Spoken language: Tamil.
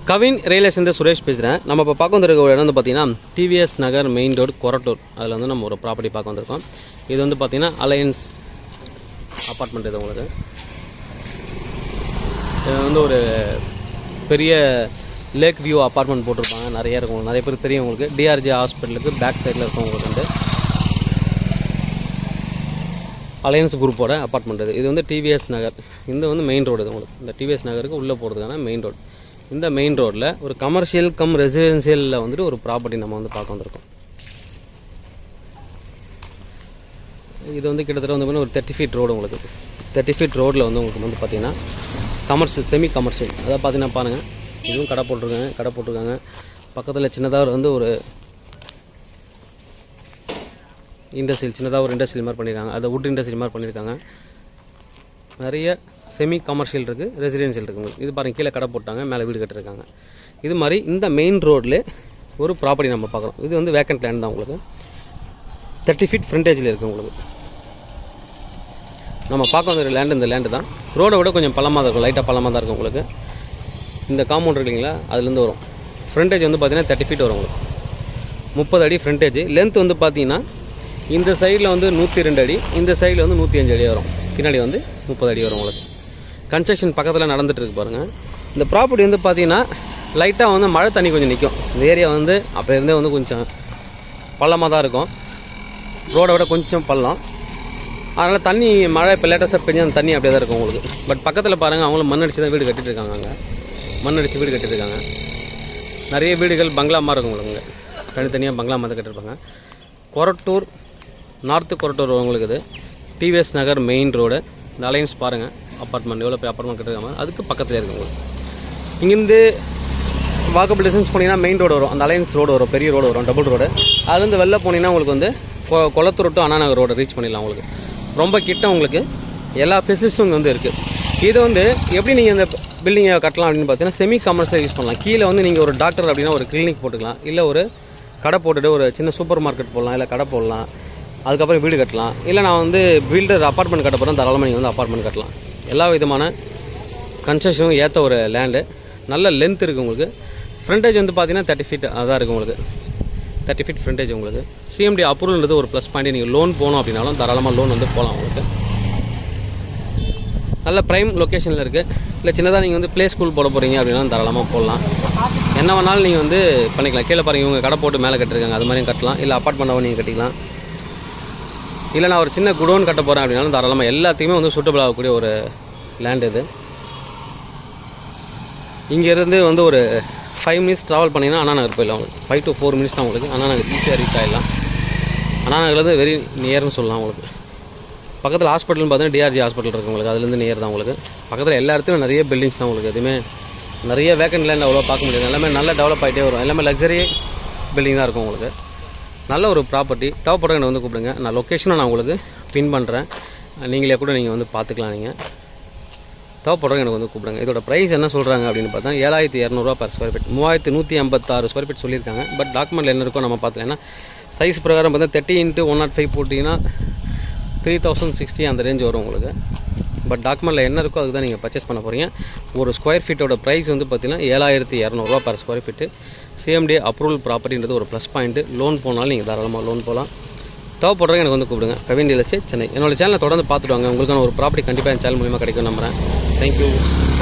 கவின் ரியலேஷன் சுரேஷ் பேசுகிறேன். நம்ம இப்போ பார்க்க வந்திருக்க ஒரு இடம் வந்து பார்த்தீங்கன்னா டிவிஎஸ் நகர் மெயின் ரோடு கொரட்டூர். அதில் வந்து நம்ம ஒரு ப்ராப்பர்ட்டி பார்க்க வந்திருக்கோம். இது வந்து பார்த்தீங்கன்னா அலையன்ஸ் அப்பார்ட்மெண்ட். இது உங்களுக்கு இது வந்து ஒரு பெரிய லேக் வியூ அப்பார்ட்மெண்ட் போட்டிருப்பாங்க. நிறைய இருக்கும், நிறைய பேர் தெரியும் உங்களுக்கு. டிஆர்ஜி ஹாஸ்பிட்டலுக்கு பேக் சைடில் இருக்கும் உங்களுக்கு வந்து அலையன்ஸ் குரூப்போட அப்பார்ட்மெண்ட். இது வந்து டிவிஎஸ் நகர். இந்த வந்து மெயின் ரோடு. இது உங்களுக்கு இந்த டிவிஎஸ் நகருக்கு உள்ளே போகிறதுக்கான மெயின் ரோடு. இந்த மெயின் ரோட்டில் ஒரு கமர்ஷியல் கம் ரெசிடென்சியலில் வந்துட்டு ஒரு ப்ராப்பர்ட்டி நம்ம வந்து பார்க்க வந்திருக்கோம். இது வந்து கிட்டத்தட்ட வந்து ஒரு 30 ஃபீட் ரோடு. உங்களுக்கு 30 ஃபீட் ரோடில் வந்து உங்களுக்கு வந்து பார்த்தீங்கன்னா கமர்ஷியல் செமி கமர்ஷியல். அதாவது பார்த்தீங்கன்னா பாருங்கள், இதுவும் கடை போட்டிருக்காங்க. பக்கத்தில் சின்னதாக வந்து ஒரு இண்டஸ்ட்ரியல், சின்னதாக ஒரு இண்டஸ்ட்ரியல் மாதிரி பண்ணியிருக்காங்க. அதை வுட் இண்டஸ்ட்ரியல் மாதிரி பண்ணியிருக்காங்க. நிறைய செமி கமர்ஷியல் இருக்குது, ரெசிடென்ஷியல் இருக்குது உங்களுக்கு. இது பாருங்கள், கீழே கடை போட்டாங்க, மேலே வீடு கட்டிருக்காங்க. இது மாதிரி இந்த மெயின் ரோட்லேயே ஒரு ப்ராப்பர்ட்டி நம்ம பார்க்குறோம். இது வந்து வேக்கன்ட் லேண்ட் தான். உங்களுக்கு 30 ஃபீட் ஃப்ரண்டேஜில் இருக்குது. உங்களுக்கு நம்ம பார்க்க வந்த லேண்டு இந்த லேண்டு தான். ரோடை விட கொஞ்சம் பள்ளமாக தான் இருக்கும், லைட்டாக பள்ளமாக தான் இருக்கும். உங்களுக்கு இந்த காம்பவுண்ட் இருக்குங்களா, அதுலேருந்து வரும். ஃப்ரண்டேஜ் வந்து பார்த்தீங்கன்னா 30 ஃபீட் வரும். உங்களுக்கு 30 அடி ஃப்ரண்டேஜ். லென்த் வந்து பார்த்தீங்கன்னா இந்த சைடில் வந்து 102 அடி, இந்த சைடில் வந்து 105 அடி வரும். பின்னாடி வந்து 30 அடி வரும். உங்களுக்கு கன்ஸ்ட்ரக்ஷன் பக்கத்தில் நடந்துட்டு இருக்கு பாருங்கள். இந்த ப்ராப்பர்ட்டி வந்து பார்த்தீங்கன்னா லைட்டாக வந்து மழை தண்ணி கொஞ்சம் நிற்கும். இந்த ஏரியா வந்து அப்போ இருந்தே வந்து கொஞ்சம் பள்ளமாக தான் இருக்கும். ரோடை விட கொஞ்சம் பள்ளம். அதனால் தண்ணி மழை இப்போ லேட்டஸ்ட்டாக பெஞ்சு அந்த தண்ணி அப்படியே தான் இருக்கும் உங்களுக்கு. பட் பக்கத்தில் பாருங்கள், அவங்களும் மண் அடித்து தான் வீடு கட்டிட்டு இருக்காங்க. அங்கே மண் அடித்து வீடு கட்டியிருக்காங்க. நிறைய வீடுகள் பங்களா மாதிரி இருக்கும் உங்களுக்கு. தனித்தனியாக பங்களா மாதிரி கட்டியிருப்பாங்க. கொரட்டூர், நார்த்து கொரட்டூர் உங்களுக்கு. இது டிவிஎஸ் நகர் மெயின் ரோடு. இந்த அலையன்ஸ் பாருங்கள், அப்பார்ட்மெண்ட் எவ்வளோ போய் அப்பார்ட்மெண்ட் கட்டிருக்காங்க. அதுக்கு பக்கத்தில் இருக்குது உங்களுக்கு. இங்கேருந்து வாக்கபிள் டிஸ்டன்ஸ் போனீங்கன்னா மெயின் ரோடு வரும். அந்த அலையன்ஸ் ரோடு வரும், பெரிய ரோடு வரும், டபுள் ரோடு. அதுலேருந்து வெளில போனீங்கன்னா உங்களுக்கு வந்து Kolathur to Anna Nagar road reach பண்ணிடலாம். உங்களுக்கு ரொம்ப கிட்ட உங்களுக்கு எல்லா ஃபெசிலிட்டிஸும் இங்கே வந்து இருக்குது. இது வந்து எப்படி நீங்கள் இந்த பில்டிங்கை கட்டலாம் அப்படின்னு பார்த்தீங்கன்னா செமி கமர்ஷியல் யூஸ் பண்ணலாம். கீழே வந்து நீங்கள் ஒரு டாக்டர் அப்படின்னா ஒரு கிளினிக் போட்டுக்கலாம், இல்லை ஒரு கடை போட்டுட்டு ஒரு சின்ன சூப்பர் மார்க்கெட் போடலாம், இல்லை கடை போடலாம். அதுக்கப்புறம் வீடு கட்டலாம். இல்லை நான் வந்து பில்டர் அப்பார்ட்மெண்ட் கட்ட போகிறேன், தாராளமாக நீங்கள் வந்து அப்பார்ட்மெண்ட் கட்டலாம். எல்லா விதமான கன்ஸ்ட்ரக்ஷனும் ஏற்ற ஒரு லேண்டு. நல்ல லென்த் இருக்குது உங்களுக்கு. ஃப்ரண்டேஜ் வந்து பார்த்தீங்கன்னா 30 ஃபீட் அதான் இருக்குது உங்களுக்கு. 30 ஃபீட் ஃப்ரண்டேஜ் உங்களுக்கு. சிஎம்டி அப்ரூவல்ன்றது ஒரு ப்ளஸ் பாயிண்ட். நீங்கள் லோன் போகணும் அப்படின்னாலும் தாராளமாக லோன் வந்து போகலாம் உங்களுக்கு. நல்ல ப்ரைம் லொக்கேஷனில் இருக்குது. இல்லை சின்னதாக நீங்கள் வந்து ப்ளே ஸ்கூல் போட போகிறீங்க அப்படின்னா தாராளமாக போடலாம். என்ன வேணாலும் நீங்கள் வந்து பண்ணிக்கலாம். கீழே பாருங்கள், இவங்க கடை போட்டு மேலே கட்டிருக்காங்க, அது மாதிரியும் கட்டலாம். இல்லை அப்பார்ட்மெண்ட்டாகவும் நீங்கள் கட்டிக்கலாம். இல்லை நான் ஒரு சின்ன குடோன் கட்ட போகிறேன் அப்படின்னாலும் தாராளமாக எல்லாத்தையுமே வந்து சூட்டபிள் ஆகக்கூடிய ஒரு லேண்ட் இது. இங்கேருந்து வந்து ஒரு 5 மினிட்ஸ் ட்ராவல் பண்ணிங்கன்னா அண்ணா நகர் போயிடலாம். உங்களுக்கு 5 to 4 மினிட்ஸ் தான் உங்களுக்கு. அண்ணா நகர் ஈஸியாக ரீச் ஆகிடலாம். அண்ணா நகர்லேருந்து வெரி நியர்னு சொல்லலாம். உங்களுக்கு பக்கத்தில் ஹாஸ்பிட்டல்னு பார்த்தீங்கன்னா டிஆர்ஜி ஹாஸ்பிட்டல் இருக்குது உங்களுக்கு. அதுலேருந்து நியர் தான் உங்களுக்கு. பக்கத்தில் எல்லா இடத்துலையும் நிறைய பில்டிங்ஸ் தான் உங்களுக்கு. எதுவுமே நிறைய வேக்கன்ட் லேண்ட் அவ்வளோ பார்க்க முடியாது. எல்லாமே நல்லா டெவலப் ஆகிட்டே வரும். எல்லாமே லக்ஸரி பில்டிங் தான் இருக்கும் உங்களுக்கு. நல்ல ஒரு ப்ராப்பர்ட்டி. தேவைப்படுறவங்க வந்து கூப்பிடுங்க. நான் லொக்கேஷனை நான் உங்களுக்கு பின் பண்ணுறேன். நீங்களே கூட நீங்கள் வந்து பார்த்துக்கலாம். நீங்கள் தேவைப்படுறவங்க எனக்கு வந்து கூப்பிடுங்க. இதோட ப்ரைஸ் என்ன சொல்கிறாங்க அப்படின்னு பார்த்தா 7200 per square feet. 3156 square feet சொல்லியிருக்காங்க. பட் டாக்குமெண்ட்டில் என்ன இருக்கோ நம்ம பார்த்துக்கலாம். ஏன்னா சைஸ் பிரகாரம் பார்த்தா 30 × 105 போட்டிங்கன்னா 3060 அந்த ரேஞ்ச் வரும் உங்களுக்கு. பட் டாக்குமெண்ட்டில் என்ன இருக்கோ அதுக்கு தான் நீங்கள் பர்ச்சேஸ் பண்ண போகிறீங்க. ஒரு ஸ்கொயர் ஃபீட்டோட ப்ரைஸ் வந்து பார்த்தீங்கன்னா 7200 per square feet. CMD approval ப்ராப்பர்ட்டின்றது ஒரு ப்ளஸ் பாயிண்ட்டு. லோன் போனாலும் நீங்கள் தாராளமாக லோன் போகலாம். தேவைப்படுறவங்க எனக்கு வந்து கூப்பிடுங்க. Kavin real estate Chennai. என்னோட சேனலை தொடர்ந்து பார்த்துட்டு வாங்க. உங்களுக்கான ஒரு ப்ராப்பர்ட்டி கண்டிப்பாக என் சேனல் மூலியமாக கிடைக்கும் நம்புகிறேன். தேங்க்யூ.